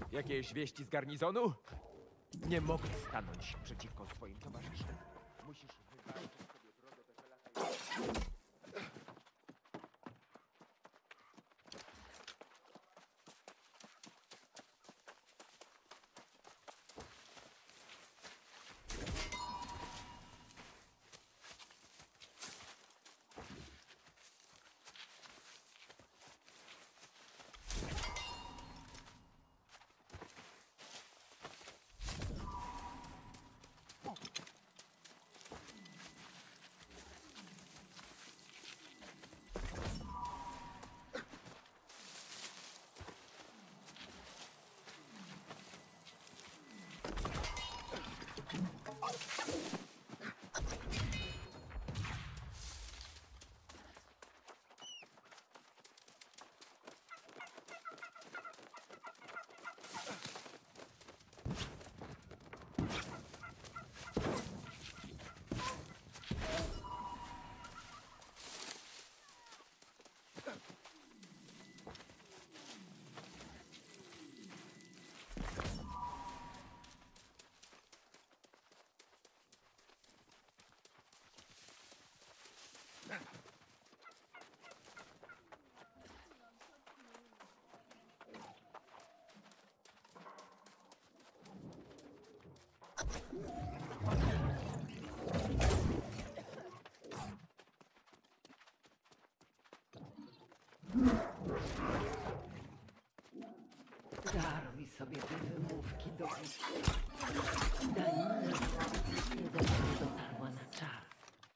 Jakieś wieści z garnizonu? Nie mogę stanąć przeciwko swoim towarzyszom. Musisz wywalczyć sobie drogę do żelaznej... Daruj sobie te wymówki do gustu. Danina nie zawsze dotarła na czas.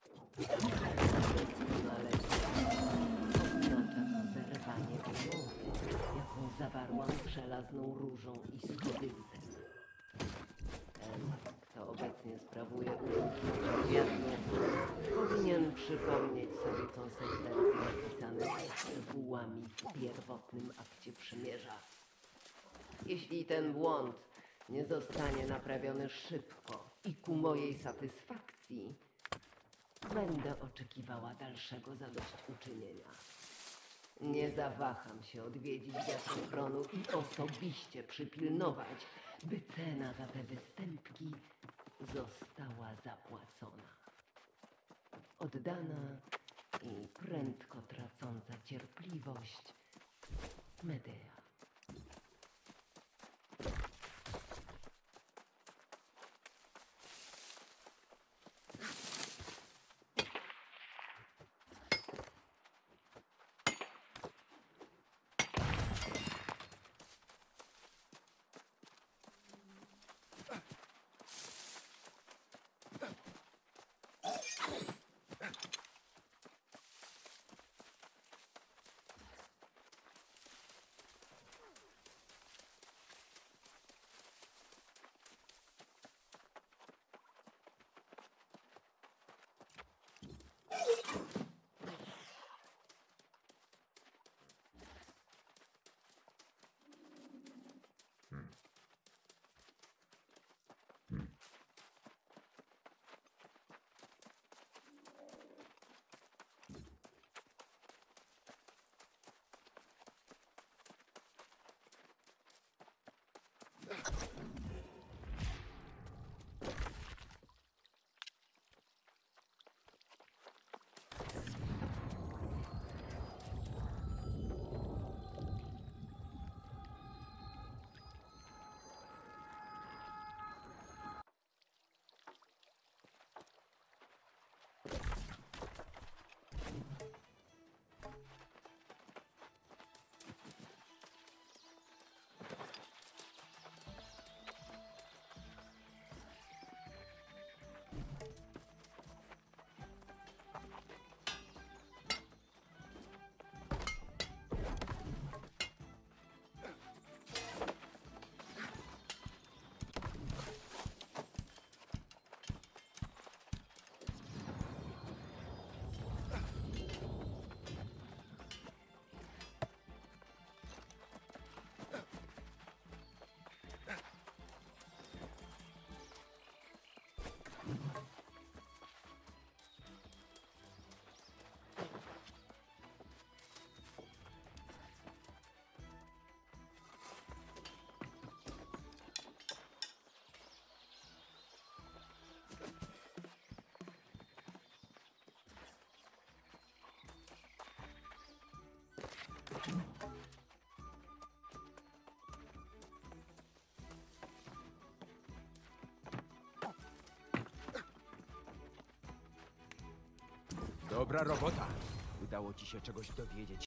Ale oznacza to zerwanie umowy, jaką zawarłam z żelazną różą i skodyntem. Ten, kto obecnie sprawuje urząd powiatu, powinien przypomnieć sobie konsekwencje wpisane szczegółami w pierwotnym akcie przymierza. Jeśli ten błąd nie zostanie naprawiony szybko i ku mojej satysfakcji, będę oczekiwała dalszego zadośćuczynienia. Nie zawaham się odwiedzić Wiatrochronu i osobiście przypilnować, by cena za te występki została zapłacona. Oddana i prędko tracąca cierpliwość Medea. Dobra robota. Udało ci się czegoś dowiedzieć